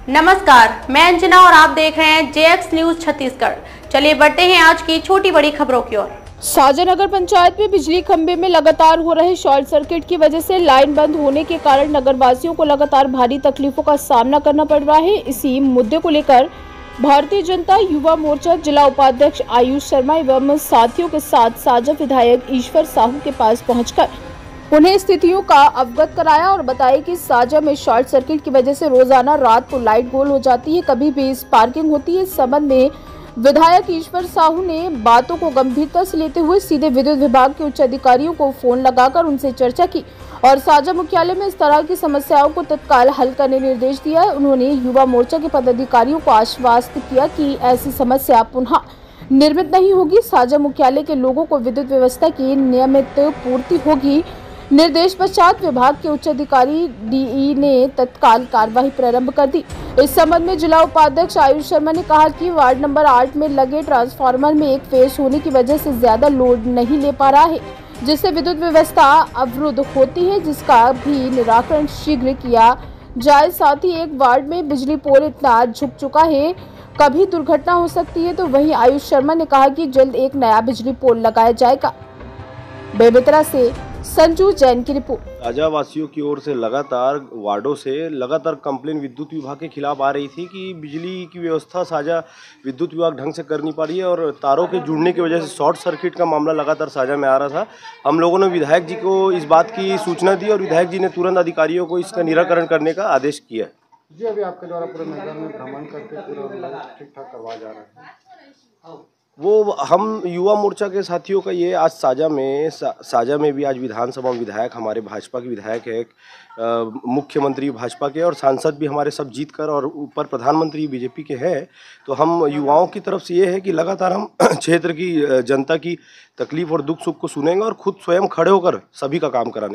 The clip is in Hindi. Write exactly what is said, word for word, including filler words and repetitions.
नमस्कार, मैं अंजना और आप देख रहे हैं जेएक्स न्यूज छत्तीसगढ़। चलिए बढ़ते हैं आज की छोटी बड़ी खबरों की ओर। साजा नगर पंचायत में बिजली खंभे में लगातार हो रहे शॉर्ट सर्किट की वजह से लाइन बंद होने के कारण नगरवासियों को लगातार भारी तकलीफों का सामना करना पड़ रहा है। इसी मुद्दे को लेकर भारतीय जनता युवा मोर्चा जिला उपाध्यक्ष आयुष शर्मा एवं साथियों के साथ साजा विधायक ईश्वर साहू के पास पहुंचकर उन्हें स्थितियों का अवगत कराया और बताया कि साजा में शॉर्ट सर्किट की वजह से रोजाना रात को लाइट गोल हो जाती है, कभी भी स्पार्किंग होती है। इस संबंध में विधायक ईश्वर साहू ने बातों को गंभीरता से लेते हुए सीधे विद्युत विभाग के उच्च अधिकारियों को फोन लगाकर उनसे चर्चा की और साजा मुख्यालय में इस तरह की समस्याओं को तत्काल हल करने निर्देश दिया। उन्होंने युवा मोर्चा के पदाधिकारियों को आश्वस्त किया कि ऐसी समस्या पुनः निर्मित नहीं होगी। साजा मुख्यालय के लोगों को विद्युत व्यवस्था की नियमित पूर्ति होगी। निर्देश पश्चात विभाग के उच्च अधिकारी डीई ने तत्काल कार्यवाही प्रारंभ कर दी। इस संबंध में जिला उपाध्यक्ष आयुष शर्मा ने कहा कि वार्ड नंबर आठ में लगे ट्रांसफार्मर में एक फेस होने की वजह से ज्यादा लोड नहीं ले पा रहा है, जिससे विद्युत व्यवस्था अवरुद्ध होती है, जिसका भी निराकरण शीघ्र किया जाए। साथ ही एक वार्ड में बिजली पोल इतना झुक चुका है, कभी दुर्घटना हो सकती है। तो वहीं आयुष शर्मा ने कहा कि जल्द एक नया बिजली पोल लगाया जाएगा। बेमेतरा से संजू जैन की रिपोर्ट। साजा वासियों की ओर से लगातार वार्डों से लगातार कंप्लेन विद्युत विभाग के खिलाफ आ रही थी कि बिजली की व्यवस्था साजा विद्युत विभाग ढंग से कर नहीं पा रही है और तारों के जुड़ने की वजह से शॉर्ट सर्किट का मामला लगातार साजा में आ रहा था। हम लोगों ने विधायक जी को इस बात की सूचना दी और विधायक जी ने तुरंत अधिकारियों को इसका निराकरण करने का आदेश किया। जी, अभी आपके द्वारा पूरे नगर में भ्रमण करके पूरा ठीक ठाक करवाया जा रहा है। वो हम युवा मोर्चा के साथियों का ये आज साजा में सा, साजा में भी आज विधानसभा में विधायक हमारे भाजपा के विधायक है, मुख्यमंत्री भाजपा के और सांसद भी हमारे सब जीत कर और ऊपर प्रधानमंत्री बीजेपी के हैं। तो हम युवाओं की तरफ से ये है कि लगातार हम क्षेत्र की जनता की तकलीफ और दुख सुख को सुनेंगे और खुद स्वयं खड़े होकर सभी का काम कराने